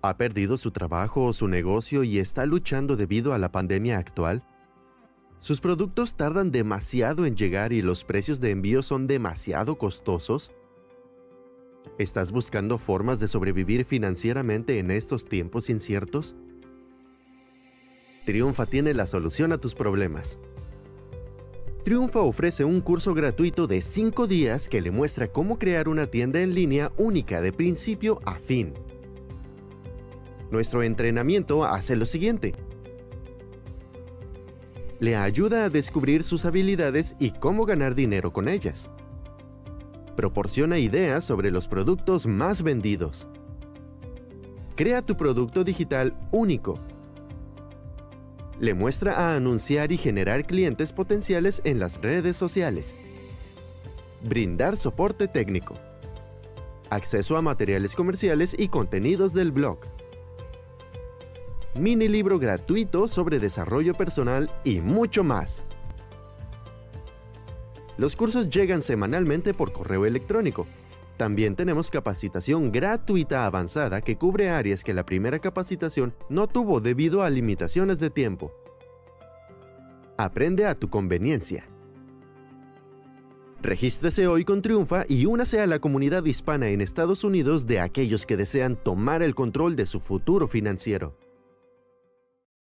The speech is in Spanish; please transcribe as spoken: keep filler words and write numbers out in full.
¿Ha perdido su trabajo o su negocio y está luchando debido a la pandemia actual? ¿Sus productos tardan demasiado en llegar y los precios de envío son demasiado costosos? ¿Estás buscando formas de sobrevivir financieramente en estos tiempos inciertos? Triunfa tiene la solución a tus problemas. Triunfa ofrece un curso gratuito de cinco días que le muestra cómo crear una tienda en línea única de principio a fin. Nuestro entrenamiento hace lo siguiente. Le ayuda a descubrir sus habilidades y cómo ganar dinero con ellas. Proporciona ideas sobre los productos más vendidos. Crea tu producto digital único. Le muestra a anunciar y generar clientes potenciales en las redes sociales. Brindar soporte técnico. Acceso a materiales comerciales y contenidos del blog. Mini libro gratuito sobre desarrollo personal y mucho más. Los cursos llegan semanalmente por correo electrónico. También tenemos capacitación gratuita avanzada que cubre áreas que la primera capacitación no tuvo debido a limitaciones de tiempo. Aprende a tu conveniencia. Regístrese hoy con Triunfa y únase a la comunidad hispana en Estados Unidos de aquellos que desean tomar el control de su futuro financiero.